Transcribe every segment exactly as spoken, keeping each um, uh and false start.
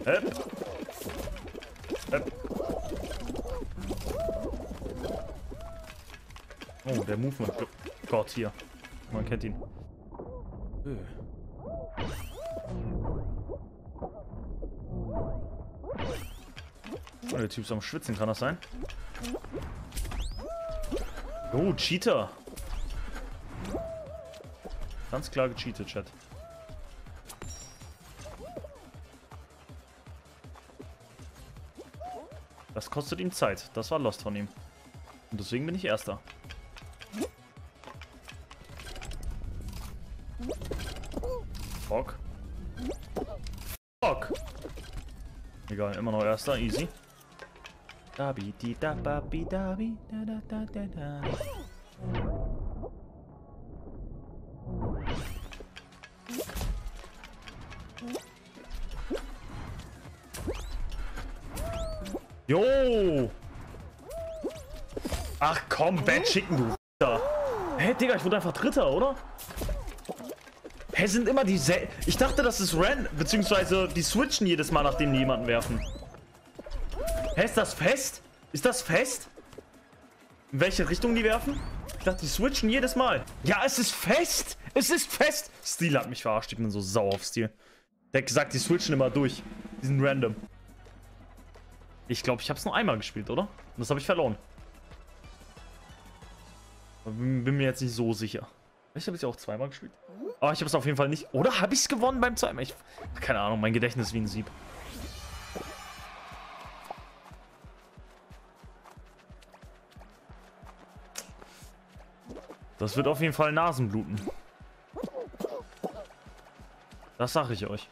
Hep. Hep. Oh, der Movement. Gott, hier. Man kennt ihn. Öh. Oh, der Typ ist am Schwitzen, kann das sein? Oh, Cheater. Ganz klar gecheatet, Chat. Das kostet ihm Zeit. Das war Lost von ihm. Und deswegen bin ich Erster. Fuck. Fuck. Egal, immer noch Erster. Easy. Dabi, di, da, babi, dabi, da, da, da, da, da. Jo! Ach komm, Bad Chicken, du F***er. Hä, Digga, ich wurde einfach Dritter, oder? Hä, sind immer die sel... Ich dachte, das ist random, beziehungsweise die switchen jedes Mal, nachdem die jemanden werfen. Hä, ist das fest? Ist das fest? In welche Richtung die werfen? Ich dachte, die switchen jedes Mal. Ja, es ist fest! Es ist fest! Steel hat mich verarscht, ich bin so sauer auf Steel. Der hat gesagt, die switchen immer durch. Die sind random. Ich glaube, ich habe es nur einmal gespielt, oder? Und das habe ich verloren. Bin, bin mir jetzt nicht so sicher. Ich habe es ja auch zweimal gespielt. Aber ich habe es auf jeden Fall nicht. Oder habe ich es gewonnen beim zweiten Mal? Ich, keine Ahnung, mein Gedächtnis ist wie ein Sieb. Das wird auf jeden Fall Nasenbluten. Das sage ich euch.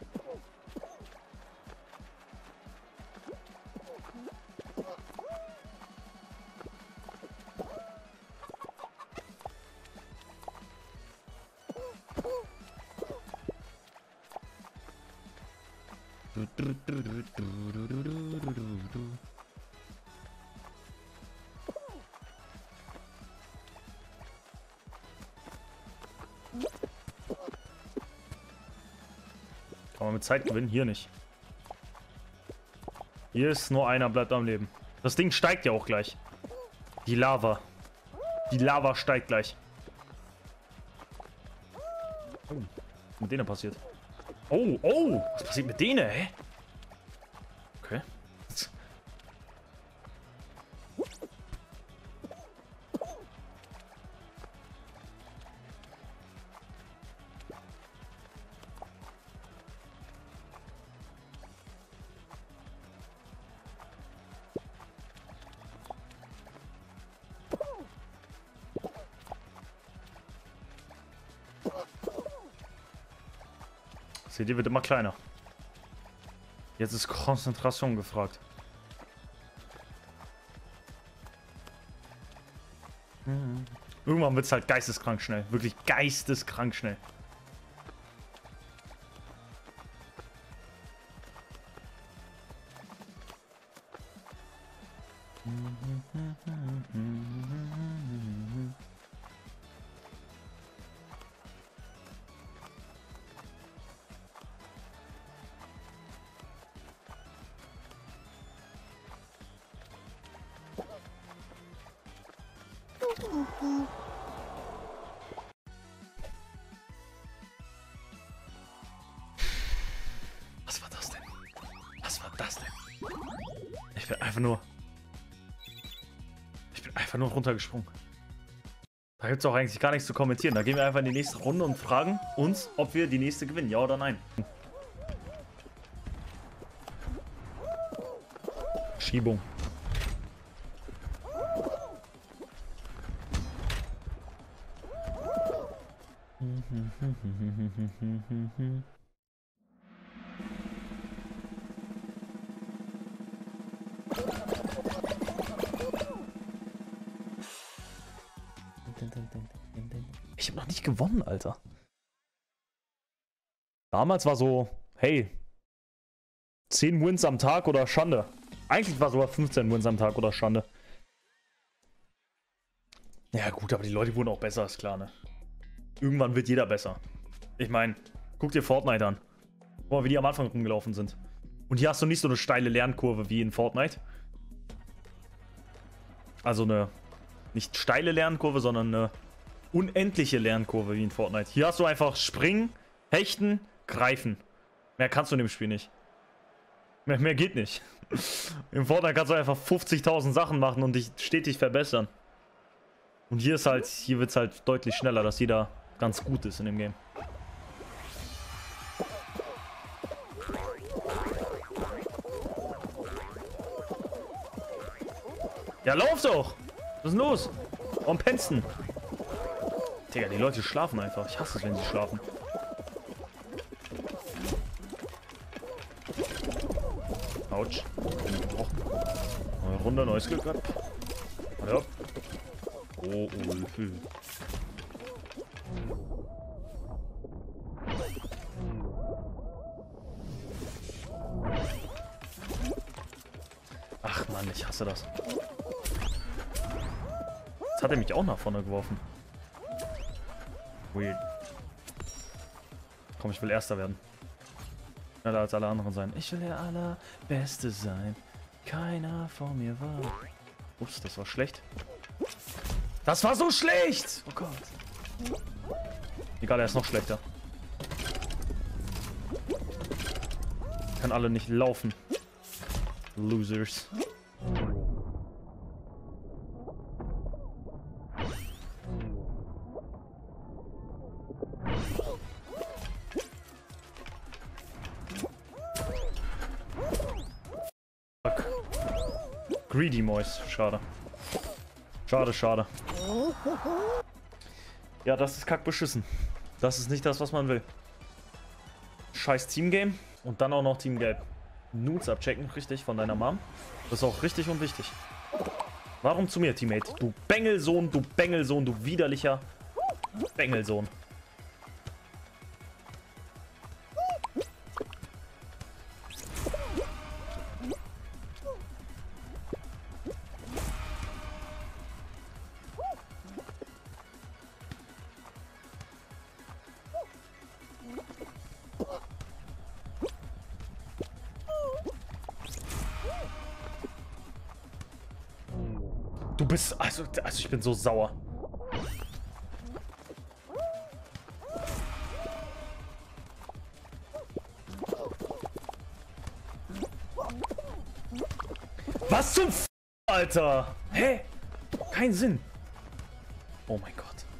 Kann man mit Zeit gewinnen? Hier nicht. Hier ist nur einer, bleibt am Leben. Das Ding steigt ja auch gleich. Die Lava. Die Lava steigt gleich. Oh, was mit denen passiert? Oh, oh, was passiert mit denen, hä? Okay. Seht ihr, wird immer kleiner. Jetzt ist Konzentration gefragt. Mhm. Irgendwann wird es halt geisteskrank schnell. Wirklich geisteskrank schnell. Was war das denn? Was war das denn? Ich bin einfach nur... Ich bin einfach nur runtergesprungen. Da gibt es auch eigentlich gar nichts zu kommentieren. Da gehen wir einfach in die nächste Runde und fragen uns, ob wir die nächste gewinnen. Ja oder nein. Schiebung. Ich habe noch nicht gewonnen, Alter. Damals war so, hey, zehn Wins am Tag oder Schande. Eigentlich war sogar fünfzehn Wins am Tag oder Schande. Ja gut, aber die Leute wurden auch besser, ist klar, ne? Irgendwann wird jeder besser. Ich meine, guck dir Fortnite an. Guck mal, wie die am Anfang rumgelaufen sind. Und hier hast du nicht so eine steile Lernkurve wie in Fortnite. Also eine, nicht steile Lernkurve, sondern eine unendliche Lernkurve wie in Fortnite. Hier hast du einfach springen, hechten, greifen. Mehr kannst du in dem Spiel nicht. Mehr, mehr geht nicht. In Fortnite kannst du einfach fünfzigtausend Sachen machen und dich stetig verbessern. Und hier ist halt, hier wird es halt deutlich schneller, dass jeder ganz gut ist in dem Game. Ja, lauf doch! Was ist denn los? Warum pennst du? Digga, die Leute schlafen einfach. Ich hasse es, wenn sie schlafen. Autsch. Oh. Neue Runde, neues Glück gehabt. Ja. Oh, oh, oh. Ach Mann, ich hasse das. Jetzt hat er mich auch nach vorne geworfen. Weird. Komm, ich will Erster werden. Schneller als alle anderen sein. Ich will der Allerbeste sein. Keiner vor mir war. Ups, das war schlecht. Das war so schlecht! Oh Gott. Egal, er ist noch schlechter. Können alle nicht laufen. Losers. Greedy Mois. Schade. Schade, schade. Ja, das ist kackbeschissen. Das ist nicht das, was man will. Scheiß Teamgame. Und dann auch noch Team Gelb. Nudes abchecken, richtig, von deiner Mom. Das ist auch richtig und wichtig. Warum zu mir, Teammate? Du Bengelsohn, du Bengelsohn, du widerlicher Bengelsohn. Du bist... Also, also ich bin so sauer. Was zum F... Alter? Hä? Kein Sinn. Oh mein Gott.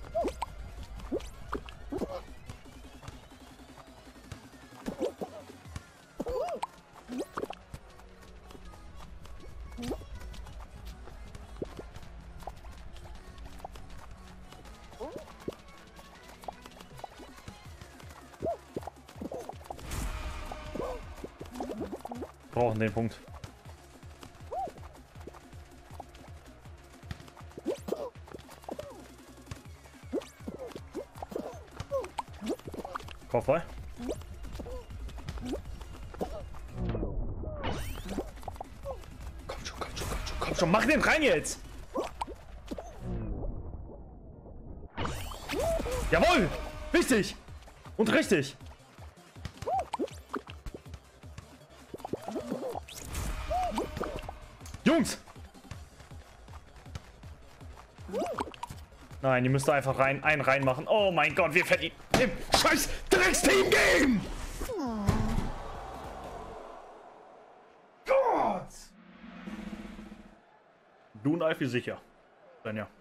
Brauchen den Punkt. Kopf frei. Komm schon, komm schon, komm schon, komm schon, mach den rein jetzt! Jawohl! Wichtig! Und richtig! Jungs! Nein, die müsst einfach rein, einen reinmachen. Oh mein Gott, wir verdienen im scheiß Drecksteam Game! Gott! Du und Alfie sicher. Dann ja.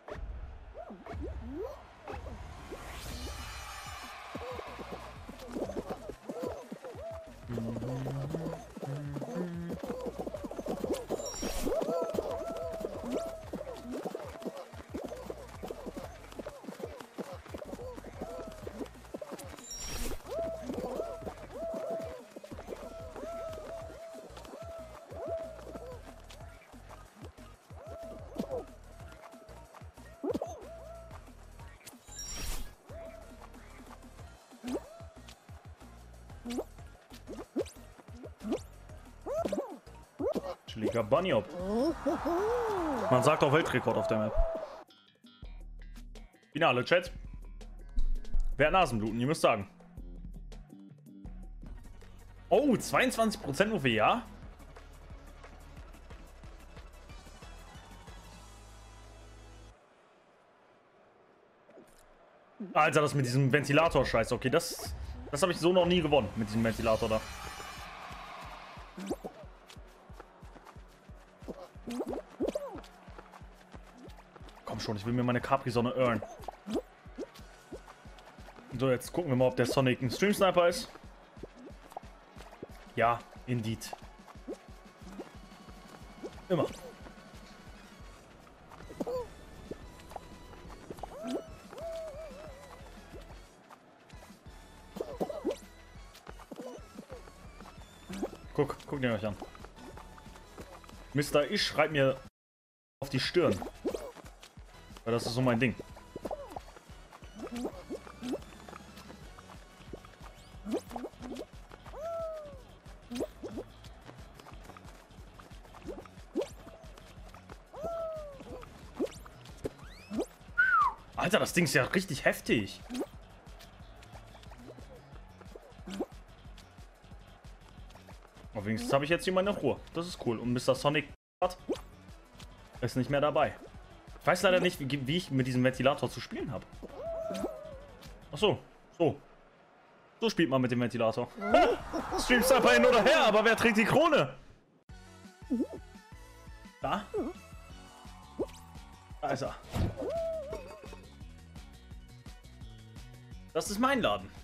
Chiliger Bunny Hop. Man sagt auch Weltrekord auf der Map. Finale, Chat. Wer hat Nasenbluten? Ihr müsst sagen. Oh, zweiundzwanzig Prozent nur für ja? Alter, das mit diesem Ventilator-Scheiß. Okay, das, das habe ich so noch nie gewonnen, mit diesem Ventilator da. Komm schon, ich will mir meine Capri-Sonne earn. So, jetzt gucken wir mal, ob der Sonic ein Stream-Sniper ist. Ja, indeed. Immer. Guck, guck den euch an. Mister Ich schreibt mir auf die Stirn. Weil das ist so mein Ding. Alter, das Ding ist ja richtig heftig. Aber wenigstens habe ich jetzt hier meine Ruhe. Das ist cool. Und Mister Sonic ist nicht mehr dabei. Ich weiß leider nicht, wie, wie ich mit diesem Ventilator zu spielen habe. Ach so, so. So spielt man mit dem Ventilator. Stream Sniper hin oder her, aber wer trägt die Krone? Da? Da ist er. Das ist mein Laden.